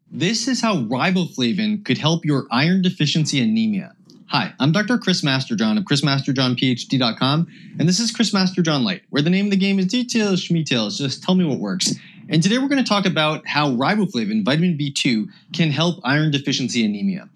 This is how riboflavin could help your iron deficiency anemia. Hi, I'm Dr. Chris Masterjohn of chrismasterjohnphd.com, and this is Chris Masterjohn Lite, where the name of the game is details, schmetails, just tell me what works. And today we're going to talk about how riboflavin, vitamin B2, can help iron deficiency anemia.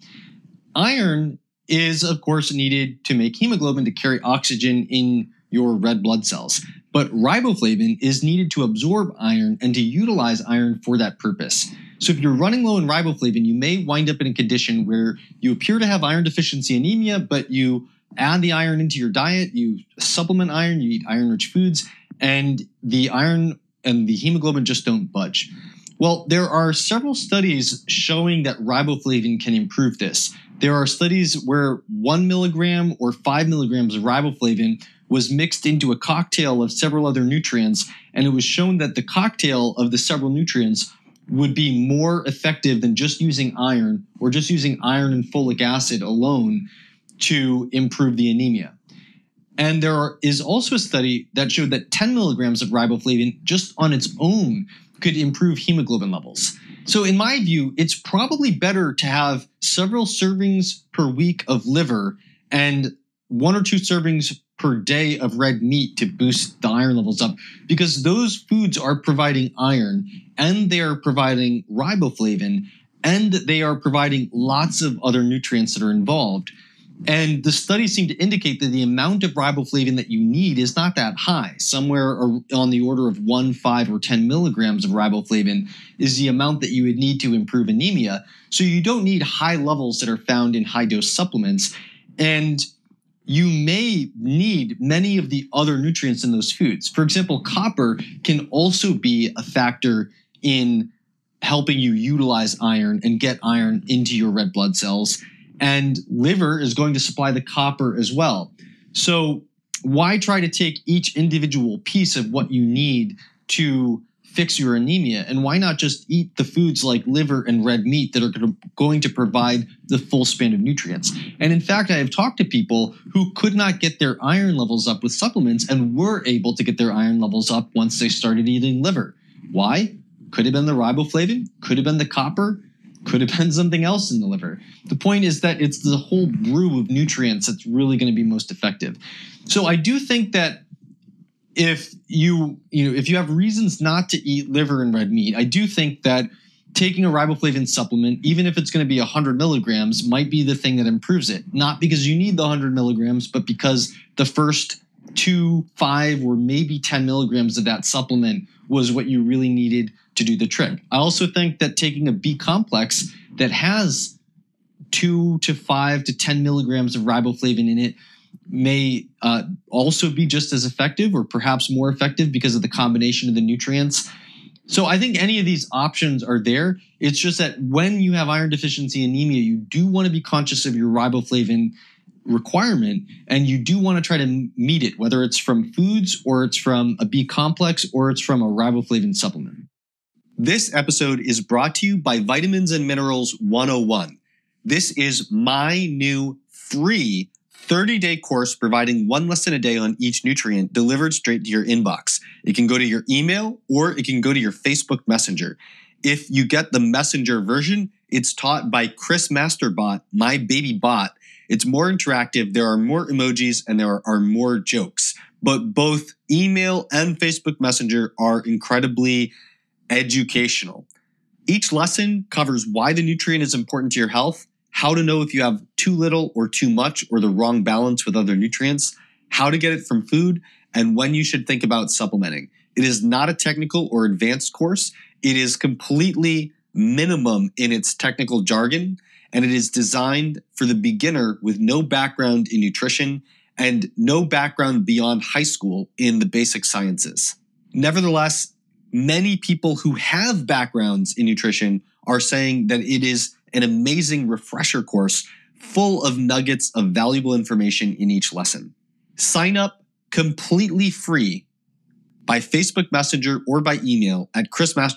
Iron is, of course, needed to make hemoglobin to carry oxygen in your red blood cells, but riboflavin is needed to absorb iron and to utilize iron for that purpose. So if you're running low in riboflavin, you may wind up in a condition where you appear to have iron deficiency anemia, but you add the iron into your diet, you supplement iron, you eat iron-rich foods, and the iron and the hemoglobin just don't budge. Well, there are several studies showing that riboflavin can improve this. There are studies where 1 milligram or 5 milligrams of riboflavin was mixed into a cocktail of several other nutrients, and it was shown that the cocktail of the several nutrients would be more effective than just using iron or just using iron and folic acid alone to improve the anemia. And there is also a study that showed that 10 milligrams of riboflavin just on its own could improve hemoglobin levels. So in my view, it's probably better to have several servings per week of liver and 1 or 2 servings per day of red meat to boost the iron levels up, because those foods are providing iron and they are providing riboflavin and they are providing lots of other nutrients that are involved. And the studies seem to indicate that the amount of riboflavin that you need is not that high. Somewhere on the order of 1, 5, or 10 milligrams of riboflavin is the amount that you would need to improve anemia. So you don't need high levels that are found in high-dose supplements. And you may need many of the other nutrients in those foods. For example, copper can also be a factor in helping you utilize iron and get iron into your red blood cells. And liver is going to supply the copper as well. So why try to take each individual piece of what you need to fix your anemia? And why not just eat the foods like liver and red meat that are going to provide the full span of nutrients? And in fact, I have talked to people who could not get their iron levels up with supplements and were able to get their iron levels up once they started eating liver. Why? Could have been the riboflavin, could have been the copper, could have been something else in the liver. The point is that it's the whole brew of nutrients that's really going to be most effective. So I do think that if you have reasons not to eat liver and red meat, I do think that taking a riboflavin supplement, even if it's going to be 100 milligrams, might be the thing that improves it. Not because you need the 100 milligrams, but because the first 2, 5, or maybe 10 milligrams of that supplement was what you really needed to do the trick. I also think that taking a B complex that has 2 to 5 to 10 milligrams of riboflavin in it may also be just as effective or perhaps more effective because of the combination of the nutrients. So I think any of these options are there. It's just that when you have iron deficiency anemia, you do want to be conscious of your riboflavin requirement, and you do want to try to meet it, whether it's from foods or it's from a B complex or it's from a riboflavin supplement. This episode is brought to you by Vitamins and Minerals 101. This is my new free 30-day course providing 1 lesson a day on each nutrient delivered straight to your inbox. It can go to your email or it can go to your Facebook Messenger. If you get the Messenger version, it's taught by Chris Masterbot, my baby bot. It's more interactive, there are more emojis, and there are more jokes. But both email and Facebook Messenger are incredibly educational. Each lesson covers why the nutrient is important to your health, how to know if you have too little or too much or the wrong balance with other nutrients, how to get it from food, and when you should think about supplementing. It is not a technical or advanced course. It is completely minimum in its technical jargon, and it is designed for the beginner with no background in nutrition and no background beyond high school in the basic sciences. Nevertheless, many people who have backgrounds in nutrition are saying that it is an amazing refresher course full of nuggets of valuable information in each lesson. Sign up completely free by Facebook Messenger or by email at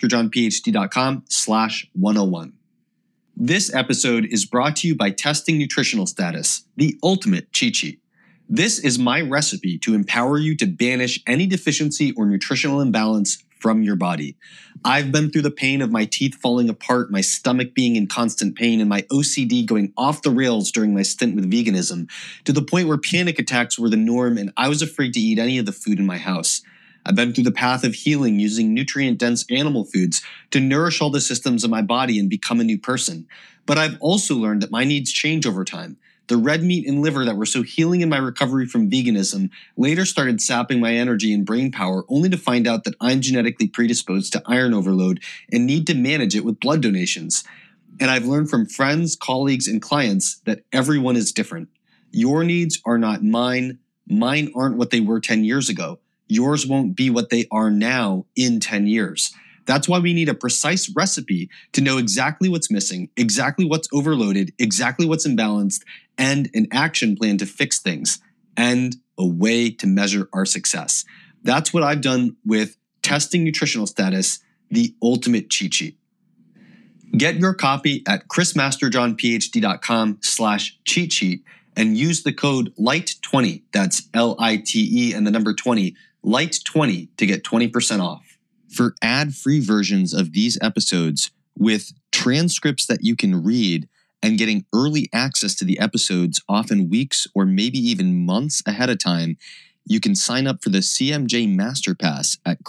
chrismasterjohnphd.com/101. This episode is brought to you by Testing Nutritional Status, the ultimate cheat sheet. This is my recipe to empower you to banish any deficiency or nutritional imbalance from your body. I've been through the pain of my teeth falling apart, my stomach being in constant pain, and my OCD going off the rails during my stint with veganism, to the point where panic attacks were the norm and I was afraid to eat any of the food in my house. I've been through the path of healing using nutrient-dense animal foods to nourish all the systems of my body and become a new person. But I've also learned that my needs change over time. The red meat and liver that were so healing in my recovery from veganism later started sapping my energy and brain power, only to find out that I'm genetically predisposed to iron overload and need to manage it with blood donations. And I've learned from friends, colleagues, and clients that everyone is different. Your needs are not mine. Mine aren't what they were 10 years ago. Yours won't be what they are now in 10 years. That's why we need a precise recipe to know exactly what's missing, exactly what's overloaded, exactly what's imbalanced, and an action plan to fix things, and a way to measure our success. That's what I've done with Testing Nutritional Status, the ultimate cheat sheet. Get your copy at chrismasterjohnphd.com/cheat sheet and use the code LITE20, that's LITE and the number 20, LITE20 to get 20% off. For ad-free versions of these episodes with transcripts that you can read and getting early access to the episodes often weeks or maybe even months ahead of time, you can sign up for the CMJ Masterpass at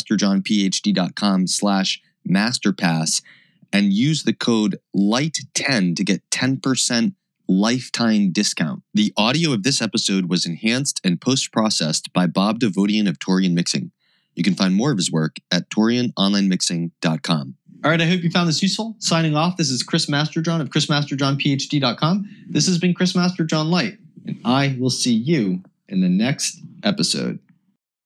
chrismasterjohnphd.com/masterpass and use the code LITE10 to get 10% lifetime discount. The audio of this episode was enhanced and post-processed by Bob Devodian of Torian Mixing. You can find more of his work at torianonlinemixing.com. All right, I hope you found this useful. Signing off, this is Chris Masterjohn of chrismasterjohnphd.com. This has been Chris Masterjohn Lite, and I will see you in the next episode.